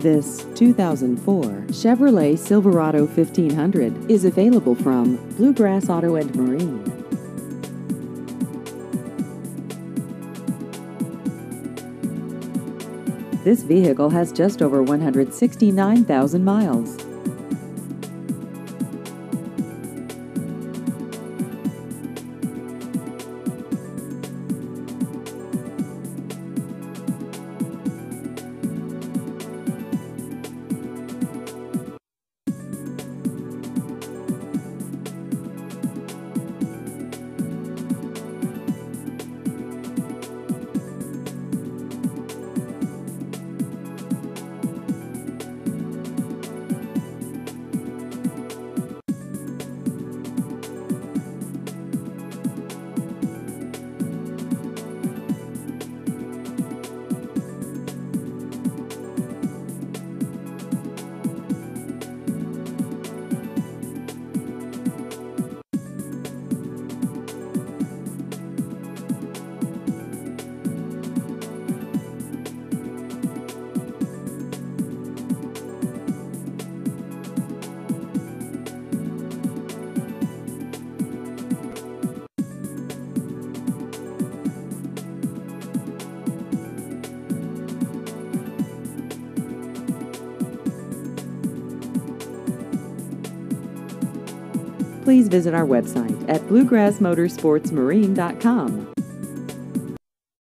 This 2004 Chevrolet Silverado 1500 is available from Bluegrass Auto and Marine. This vehicle has just over 169,000 miles. Please visit our website at bluegrassmotorsportsmarine.com.